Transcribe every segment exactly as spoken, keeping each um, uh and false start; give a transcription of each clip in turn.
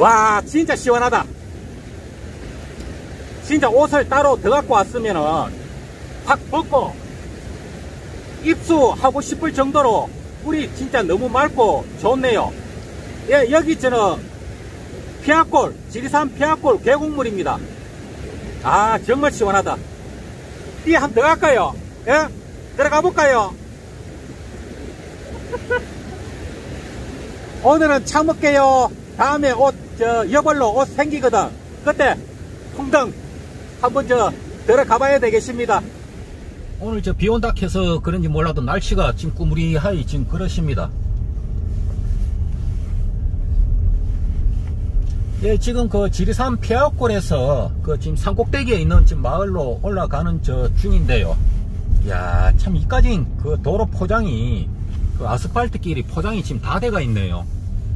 와, 진짜 시원하다. 진짜 옷을 따로 더 갖고 왔으면은 확 벗고 입수하고 싶을 정도로 물이 진짜 너무 맑고 좋네요. 예, 여기 저는 피아골, 지리산 피아골 계곡물입니다. 아, 정말 시원하다. 이 한 번 더 갈까요? 예? 들어가 볼까요? 오늘은 참을게요. 다음에 옷, 저, 여벌로 옷 생기거든. 그때 풍덩 한번 저, 들어가 봐야 되겠습니다. 오늘 저 비 온다 해서 그런지 몰라도 날씨가 지금 꾸무리하이 지금 그렇습니다. 예, 지금 그 지리산 피아골에서 그 지금 산꼭대기에 있는 지금 마을로 올라가는 저 중인데요. 이야, 참 이까지 그 도로 포장이 그 아스팔트 길이 포장이 지금 다 돼가 있네요.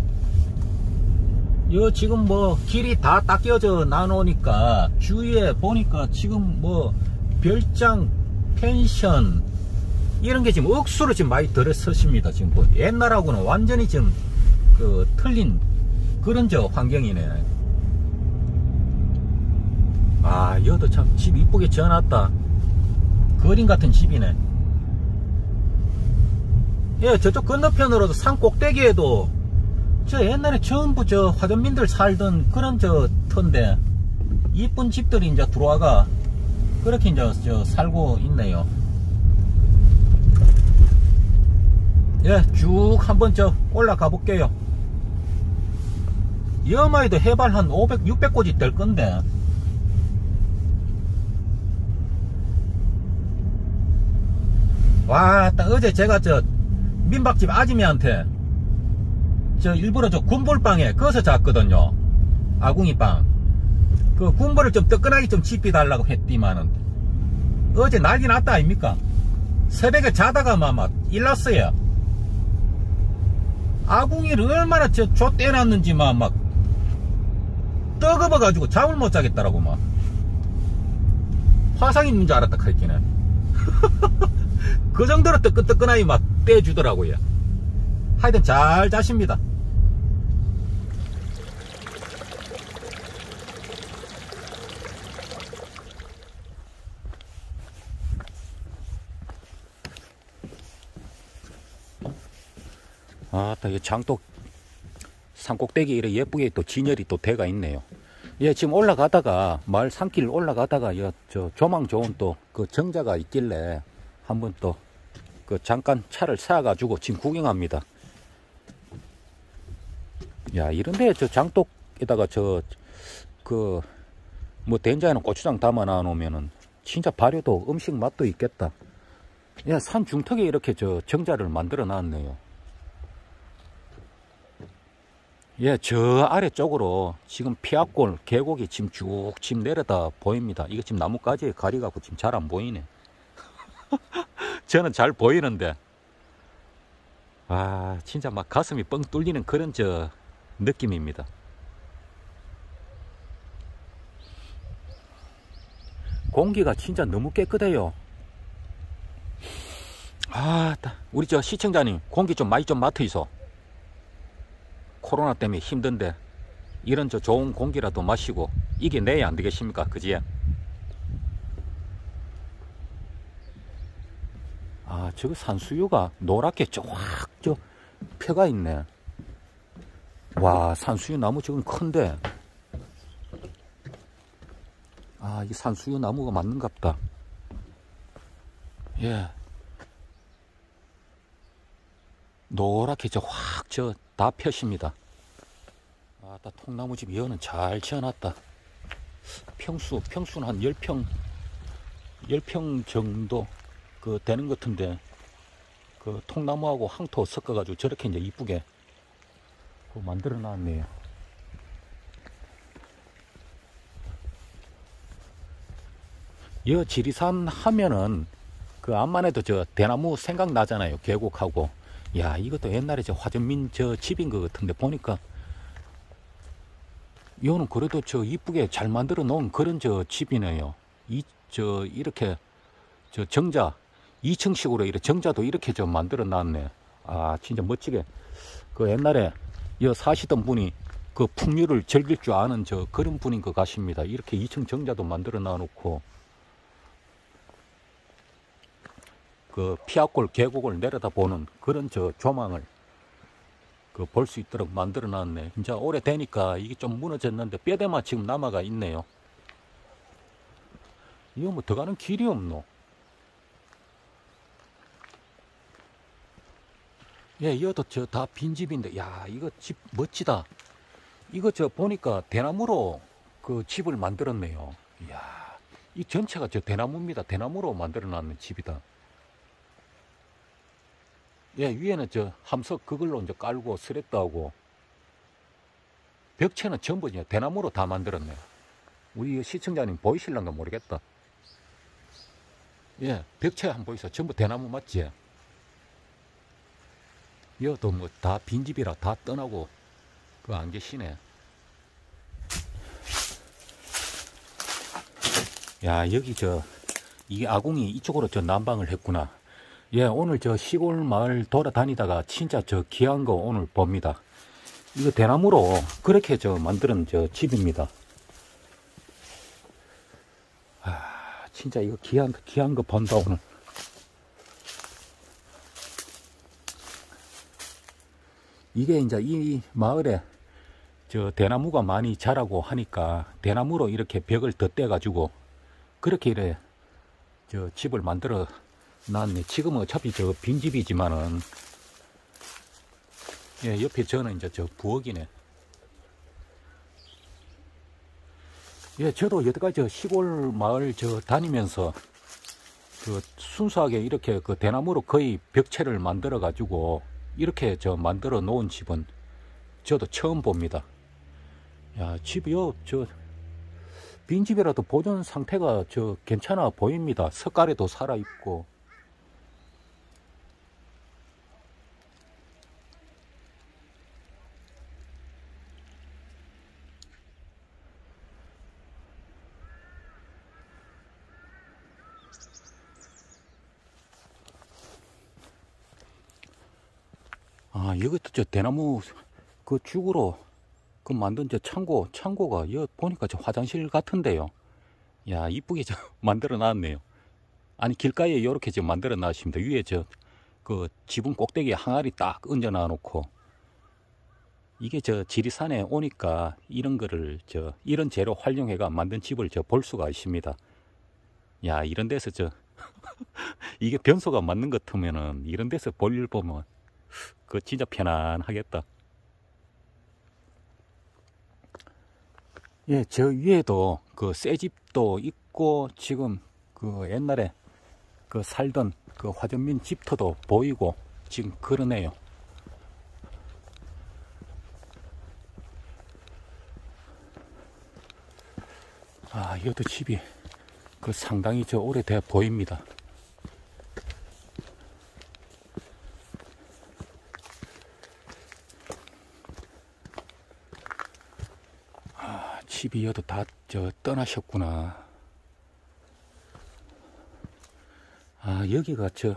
요 지금 뭐 길이 다 닦여져 나누니까 주위에 보니까 지금 뭐 별장, 펜션 이런 게 지금 억수로 지금 많이 들어섰습니다. 지금 뭐 옛날하고는 완전히 지금 그 틀린 그런 저 환경이네. 아, 여도 참 집 이쁘게 지어놨다. 그림 같은 집이네. 예, 저쪽 건너편으로도 산 꼭대기에도 저 옛날에 전부 저 화전민들 살던 그런 저 터인데 이쁜 집들이 이제 들어와가 그렇게 이제 저 살고 있네요. 예, 쭉 한번 저 올라가 볼게요. 여마에도 해발 한 오백, 육백 고지 될 건데. 와, 딱 어제 제가 저 민박집 아지매한테 저 일부러 저 군볼방에 거기서 잤거든요. 아궁이빵. 그 군볼을 좀 뜨끈하게 좀 집혀달라고 했디만은 어제 난리 났다 아닙니까? 새벽에 자다가 막 일났어요. 아궁이를 얼마나 저 좆대놨는지만 막 뜨거워가지고 잠을 못 자겠다라고 막 화상 있는 줄 알았다 카이키네. 그 정도로 뜨끈뜨끈하게 막 떼주더라고요. 하여튼 잘 자십니다. 아따, 이 장독 산꼭대기 이렇게 예쁘게 또 진열이 또 돼가 있네요. 예, 지금 올라가다가 마을 산길 올라가다가 여, 저 조망 좋은 또 그 정자가 있길래 한번 또 그 잠깐 차를 세워가지고 지금 구경합니다. 야, 이런데 저 장독에다가 저 그 뭐 된장에는 고추장 담아 놔놓으면은 진짜 발효도 음식 맛도 있겠다. 야, 산 중턱에 이렇게 저 정자를 만들어 놨네요. 예, 저 아래쪽으로 지금 피아골 계곡이 지금 쭉 지금 내려다 보입니다. 이거 지금 나뭇가지에 가려갖고 지금 잘 안 보이네. 저는 잘 보이는데, 아, 진짜 막 가슴이 뻥 뚫리는 그런 저 느낌입니다. 공기가 진짜 너무 깨끗해요. 아, 우리 저 시청자님 공기 좀 많이 좀 맡으이소. 코로나 때문에 힘든데 이런 저 좋은 공기라도 마시고 이겨내야 안 되겠습니까? 그지? 아, 저거 산수유가 노랗게 쫙 저 펴가 있네. 와, 산수유 나무 지금 큰데. 아, 이 산수유 나무가 맞는갑다. 예. 노랗게 저 확 저 다 펴십니다. 아따, 통나무집 여는 잘 지어놨다. 평수, 평수는 한 십 평, 십 평 정도 그 되는 것 같은데, 그 통나무하고 황토 섞어가지고 저렇게 이제 이쁘게 그 만들어 놨네요. 여 지리산 하면은 그 암만 해도 저 대나무 생각나잖아요. 계곡하고. 야, 이것도 옛날에 저 화전민 저 집인 것 같은데 보니까 이거는 그래도 저 이쁘게 잘 만들어 놓은 그런 저 집이네요. 이 저 이렇게 저 정자 이 층식으로 이렇게 정자도 이렇게 저 만들어 놨네. 아, 진짜 멋지게 그 옛날에 여 사시던 분이 그 풍류를 즐길 줄 아는 저 그런 분인 것 같습니다. 이렇게 이 층 정자도 만들어 놔놓고 그 피아골 계곡을 내려다보는 그런 저 조망을 그 볼 수 있도록 만들어 놨네. 이제 오래되니까 이게 좀 무너졌는데 뼈대만 지금 남아가 있네요. 이거 뭐 들어가는 길이 없노? 예, 이것도 저 다 빈집인데, 야, 이거 집 멋지다. 이거 저 보니까 대나무로 그 집을 만들었네요. 이야, 이 전체가 저 대나무입니다. 대나무로 만들어 놨는 집이다. 예, 위에는 저 함석 그걸로 이제 깔고 스레트하고 벽체는 전부 이제 대나무로 다 만들었네요. 우리 시청자님 보이실런가 모르겠다. 예, 벽체 한번 보이소. 전부 대나무 맞지? 이것도 뭐 다 빈집이라 다 떠나고 그 안 계시네. 야, 여기 저 이게 아궁이 이쪽으로 저 난방을 했구나. 예, 오늘 저 시골 마을 돌아다니다가 진짜 저 귀한 거 오늘 봅니다. 이거 대나무로 그렇게 저 만드는 저 집입니다. 아, 진짜 이거 귀한, 귀한 거 본다, 오늘. 이게 이제 이 마을에 저 대나무가 많이 자라고 하니까 대나무로 이렇게 벽을 덧대가지고 그렇게 이래 저 집을 만들어 놨네. 지금은 어차피 저 빈집이지만은, 예, 옆에 저는 이제 저 부엌이네. 예, 저도 여태까지 저 시골 마을 저 다니면서 그 순수하게 이렇게 그 대나무로 거의 벽체를 만들어 가지고 이렇게 저 만들어 놓은 집은 저도 처음 봅니다. 야, 집이요, 저 빈집이라도 보존 상태가 저 괜찮아 보입니다. 석가래도 살아 있고. 아, 이것도 저 대나무 그 죽으로 그 만든 저 창고, 창고가 여기 보니까 저 화장실 같은데요. 야, 이쁘게 저 만들어 놨네요. 아니, 길가에 이렇게 저 만들어 놨습니다. 위에 저 그 지붕 꼭대기에 항아리 딱 얹어 놔 놓고. 이게 저 지리산에 오니까 이런 거를 저 이런 재료 활용해가 만든 집을 저 볼 수가 있습니다. 야, 이런 데서 저 이게 변소가 맞는 것 같으면은 이런 데서 볼 일 보면 그 진짜 편안하겠다. 예, 저 위에도 그 새 집도 있고 지금 그 옛날에 그 살던 그 화전민 집터도 보이고 지금 그러네요. 아, 이것도 집이 그 상당히 저 오래돼 보입니다. 아, 집이 여도 다 저 떠나셨구나. 아, 여기가 저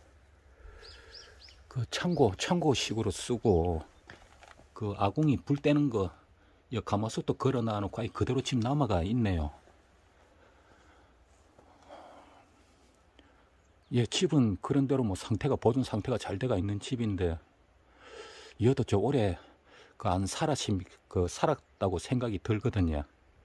그 창고 창고식으로 쓰고 그 아궁이 불 때는 거 이 가마솥도 걸어 놔놓고 아예 그대로 집 남아가 있네요. 예, 집은 그런대로 뭐 상태가 보존 상태가 잘 돼가 있는 집인데 이것도 저 오래 그 안 살았심 그 살았다고 생각이 들거든요.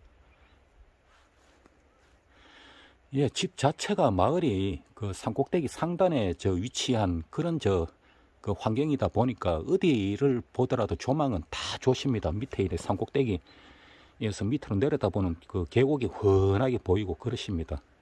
예, 집 자체가 마을이 그 산꼭대기 상단에 저 위치한 그런 저 그 환경이다 보니까 어디를 보더라도 조망은 다 좋습니다. 밑에 이래 산꼭대기에서 밑으로 내려다보는 그 계곡이 훤하게 보이고 그렇습니다.